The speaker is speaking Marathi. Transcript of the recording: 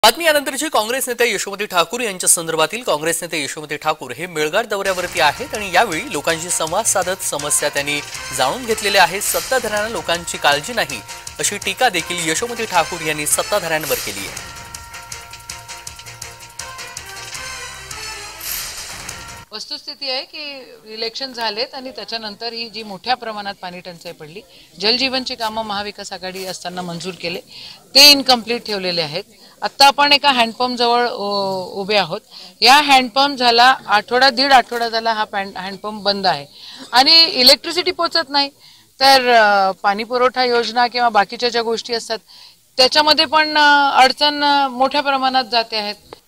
बातमी यानंतरची काँग्रेस नेते यशोमती ठाकूर यांच्या संदर्भातील काँग्रेस नेते यशोमती ठाकूर हे मेळघाट दौऱ्यावरती आहेत आणि यावेळी लोकांशी संवाद साधत समस्या त्यांनी जाणून घेतलेल्या आहेत। सत्ताधाऱ्यांना लोकांची काळजी नाही अशी टीका देखील यशोमती ठाकूर यांनी सत्ताधाऱ्यांवर केली आहे। वस्तुस्थिती आहे की इलेक्शन झालेत आणि त्याच्यानंतर ही जी मोठ्या प्रमाणात पाणी टंचाई पडली, जलजीवनची कामं महाविकास आघाडी असताना मंजूर केले ते इनकम्प्लीट ठेवलेले आहेत। आता आपण एका हँडपंप जवळ उभे आहोत। या हँडपंप झाला दीड आठवडा झाला हा हँडपंप बंद आहे आणि इलेक्ट्रिसिटी पोहोचत नाही। तर पाणी पुरवठा योजना किंवा बाकीच्या ज्या गोष्टी असतात त्याच्यामध्ये पण अडचण मोठ्या प्रमाणात जाते आहेत।